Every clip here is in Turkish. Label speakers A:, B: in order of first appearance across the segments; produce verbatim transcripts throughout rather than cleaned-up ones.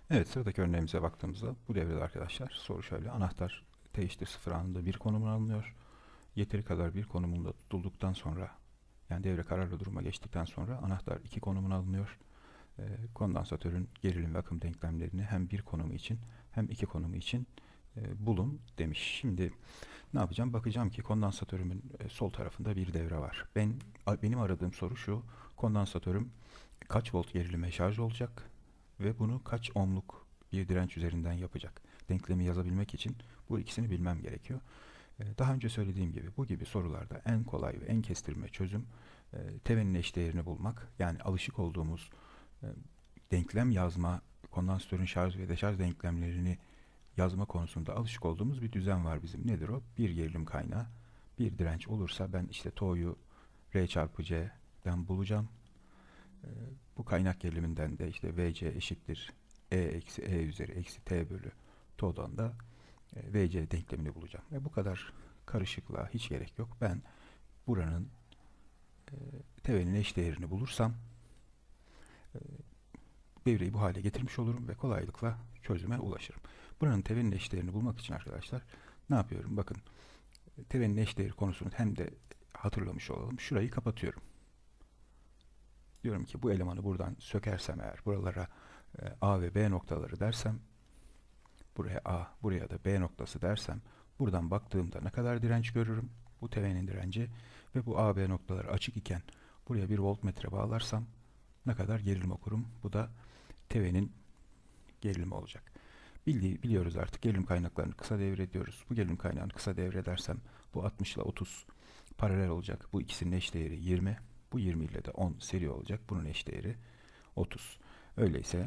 A: Evet, sıradaki örneğimize baktığımızda bu devrede arkadaşlar soru şöyle: anahtar T eşittir sıfır anında bir konumuna alınıyor. Yeteri kadar bir konumunda tutulduktan sonra, yani devre kararlı duruma geçtikten sonra anahtar iki konumuna alınıyor. E, kondansatörün gerilim ve akım denklemlerini hem bir konumu için hem iki konumu için e, bulun demiş. Şimdi ne yapacağım? Bakacağım ki kondansatörümün e, sol tarafında bir devre var. Ben benim aradığım soru şu: kondansatörüm kaç volt gerilime şarj olacak ve bunu kaç ohmluk bir direnç üzerinden yapacak? Denklemi yazabilmek için bu ikisini bilmem gerekiyor. Ee, Daha önce söylediğim gibi bu gibi sorularda en kolay ve en kestirme çözüm e, tevenin eşdeğerini bulmak. Yani alışık olduğumuz e, denklem yazma, kondansatörün şarj ve deşarj denklemlerini yazma konusunda alışık olduğumuz bir düzen var bizim. Nedir o? Bir gerilim kaynağı, bir direnç olursa ben işte T'yu R çarpı C'den bulacağım. Ee, Bu kaynak geriliminden de işte V C eşittir E eksi E üzeri eksi T bölü T'dan da e, V C denklemini bulacağım. Ve bu kadar karışıklığa hiç gerek yok. Ben buranın e, tevenin eşdeğerini bulursam e, devreyi bu hale getirmiş olurum ve kolaylıkla çözüme ulaşırım. Buranın tevenin eşdeğerini bulmak için arkadaşlar ne yapıyorum? Bakın, tevenin eşdeğeri konusunu hem de hatırlamış olalım. Şurayı kapatıyorum. Diyorum ki bu elemanı buradan sökersem eğer, buralara e, A ve B noktaları dersem, buraya A, buraya da B noktası dersem, buradan baktığımda ne kadar direnç görürüm? Bu tevenin direnci ve bu A B noktaları açık iken buraya bir voltmetre bağlarsam ne kadar gerilim okurum? Bu da tevenin gerilimi olacak. Bildiği, biliyoruz artık, gerilim kaynaklarını kısa devre ediyoruz. Bu gerilim kaynağını kısa devre edersem bu altmış ile otuz paralel olacak. Bu ikisinin eşdeğeri yirmi. Bu yirmi ile de on seri olacak. Bunun eşdeğeri otuz. Öyleyse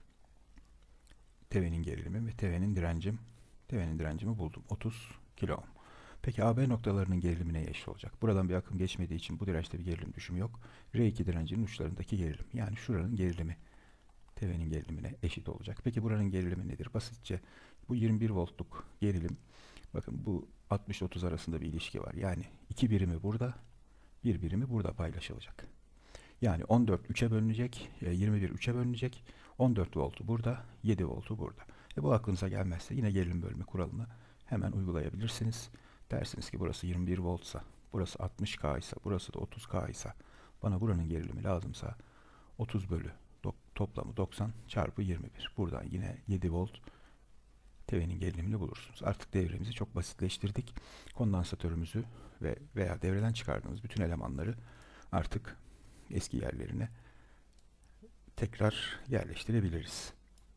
A: tevenin gerilimi ve tevenin direncim, tevenin direncimi buldum. otuz kilo ohm. Peki A B noktalarının gerilimi neye eşit olacak? Buradan bir akım geçmediği için bu dirençte bir gerilim düşümü yok. R iki direncinin uçlarındaki gerilim, yani şuranın gerilimi tevenin gerilimine eşit olacak. Peki buranın gerilimi nedir? Basitçe bu yirmi bir voltluk gerilim, bakın bu altmış otuz arasında bir ilişki var. Yani iki birimi burada, bir birimi burada paylaşılacak. Yani on dört üçe bölünecek, yirmi bir üçe bölünecek. on dört voltu burada, yedi voltu burada. E bu aklınıza gelmezse yine gerilim bölme kuralını hemen uygulayabilirsiniz. Dersiniz ki burası yirmi bir voltsa, burası altmış K ise, burası da otuz K ise, bana buranın gerilimi lazımsa otuz bölü toplamı doksan çarpı yirmi bir. Buradan yine yedi volt tevenin gerilimini bulursunuz. Artık devremizi çok basitleştirdik. Kondansatörümüzü ve veya devreden çıkardığımız bütün elemanları artık eski yerlerine tekrar yerleştirebiliriz.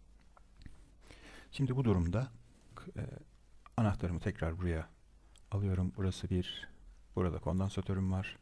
A: Şimdi bu durumda e, anahtarımı tekrar buraya alıyorum. Burası bir, burada kondansatörüm var.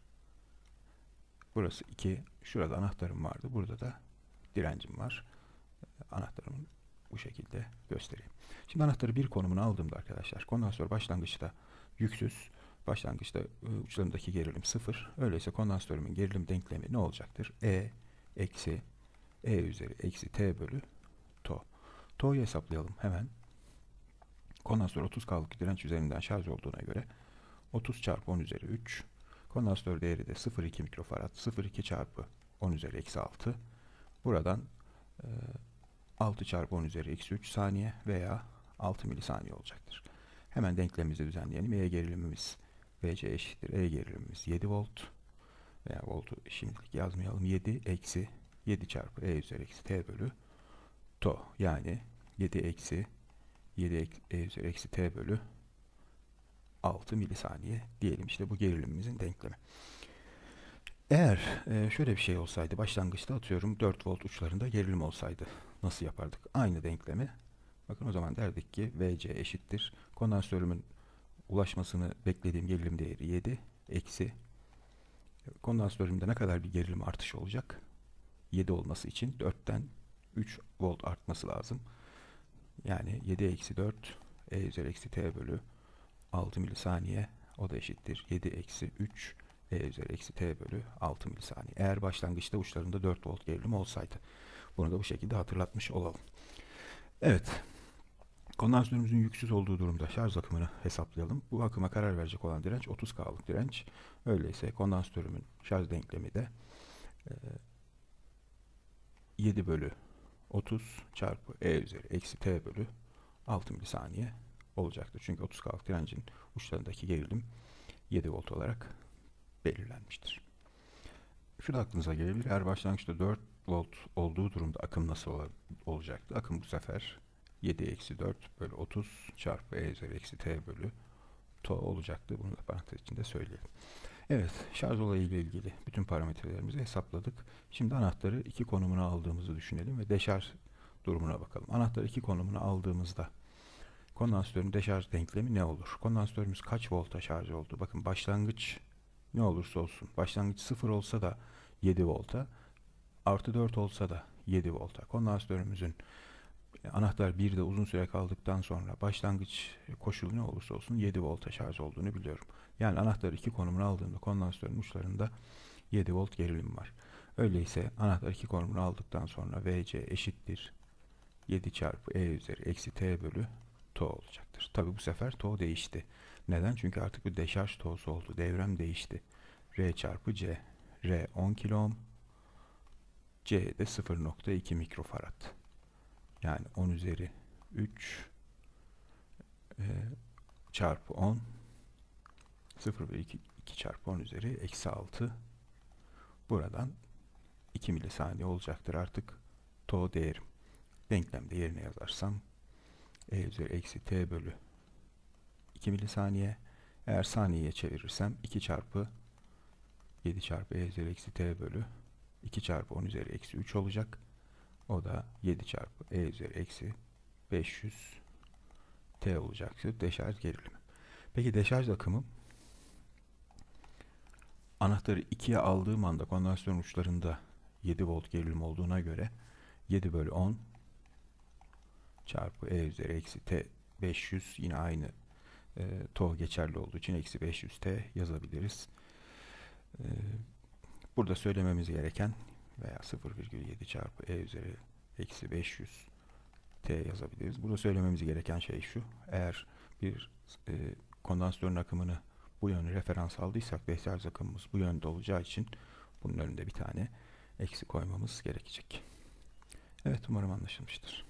A: Burası iki, şurada anahtarım vardı. Burada da direncim var. Anahtarımı bu şekilde göstereyim. Şimdi anahtarı bir konumuna aldığımda arkadaşlar, kondansatör başlangıçta yüksüz. Başlangıçta e, uçlarındaki gerilim sıfır. Öyleyse kondansatörümün gerilim denklemi ne olacaktır? E eksi E üzeri eksi T bölü to. To'yu hesaplayalım hemen. Kondansatör otuz K'lık direnç üzerinden şarj olduğuna göre otuz çarpı on üzeri üç. Kondansatör değeri de sıfır virgül iki mikrofarad. sıfır virgül iki çarpı on üzeri eksi altı. Buradan e, altı çarpı on üzeri eksi üç saniye veya altı milisaniye olacaktır. Hemen denklemimizi düzenleyelim. E gerilimimiz V C eşittir. E gerilimimiz yedi volt veya voltu şimdilik yazmayalım. yedi eksi yedi çarpı E üzeri eksi T bölü to. Yani yedi eksi yedi E üzeri eksi T bölü altı milisaniye diyelim. İşte bu gerilimimizin denklemi. Eğer e, şöyle bir şey olsaydı, başlangıçta atıyorum dört volt uçlarında gerilim olsaydı nasıl yapardık? Aynı denklemi, bakın o zaman derdik ki V C eşittir. Kondansatörümün ulaşmasını beklediğim gerilim değeri yedi eksi kondansatörümde ne kadar bir gerilim artışı olacak? yedi olması için dörtten üç volt artması lazım. Yani yedi eksi dört E üzeri eksi T bölü altı milisaniye, o da eşittir yedi eksi üç E üzeri eksi T bölü altı milisaniye. Eğer başlangıçta uçlarında dört volt gerilim olsaydı. Bunu da bu şekilde hatırlatmış olalım. Evet. Kondansatörümüzün yüksüz olduğu durumda şarj akımını hesaplayalım. Bu akıma karar verecek olan direnç otuz K'lık direnç. Öyleyse kondansatörümün şarj denklemi de e, yedi bölü otuz çarpı E üzeri eksi T bölü altı milisaniye olacaktır. Çünkü otuz K'lık direncin uçlarındaki gerilim yedi volt olarak belirlenmiştir. Şu da aklınıza gelebilir. Eğer başlangıçta dört volt olduğu durumda akım nasıl ol olacaktı? Akım bu sefer yedi eksi dört bölü otuz çarpı E üzeri eksi T bölü T olacaktı. Bunu da parantez içinde söyleyelim. Evet, şarj olayı ile ilgili bütün parametrelerimizi hesapladık. Şimdi anahtarı iki konumuna aldığımızı düşünelim ve deşarj durumuna bakalım. Anahtarı iki konumuna aldığımızda kondansatörün deşarj denklemi ne olur? Kondansatörümüz kaç volta şarj oldu? Bakın başlangıç ne olursa olsun. Başlangıç sıfır olsa da yedi volta, artı dört olsa da yedi volta. Kondansatörümüzün anahtar birde uzun süre kaldıktan sonra başlangıç koşulu ne olursa olsun yedi volta şarj olduğunu biliyorum. Yani anahtarı iki konumuna aldığımda kondansatörün uçlarında yedi volt gerilim var. Öyleyse anahtar iki konumunu aldıktan sonra V C eşittir yedi çarpı E üzeri eksi T bölü T olacaktır. Tabi bu sefer T değişti. Neden? Çünkü artık bir deşarj T'si oldu. Devrem değişti. R çarpı C. R on kilo ohm. C de sıfır nokta iki mikrofarad. Yani on üzeri üç e, çarpı on sıfır virgül iki, iki çarpı on üzeri eksi altı. Buradan iki milisaniye olacaktır artık T değerim. Denklemde yerine yazarsam E üzeri eksi T bölü iki milisaniye. Eğer saniyeye çevirirsem iki çarpı yedi çarpı E üzeri eksi T bölü iki çarpı on üzeri eksi üç olacak. O da yedi çarpı E üzeri eksi beş yüz T olacaktır. Deşarj gerilimi. Peki deşarj akımım anahtarı ikiye aldığım anda kondansatörün uçlarında yedi volt gerilim olduğuna göre yedi bölü on çarpı E üzeri eksi T beş yüz, yine aynı e, T geçerli olduğu için eksi beş yüz T yazabiliriz. E, burada söylememiz gereken veya sıfır virgül yedi çarpı E üzeri eksi beş yüz T yazabiliriz. Burada söylememiz gereken şey şu: eğer bir e, kondansatörün akımını bu yönde referans aldıysak deşarj akımımız bu yönde olacağı için bunun önünde bir tane eksi koymamız gerekecek. Evet, umarım anlaşılmıştır.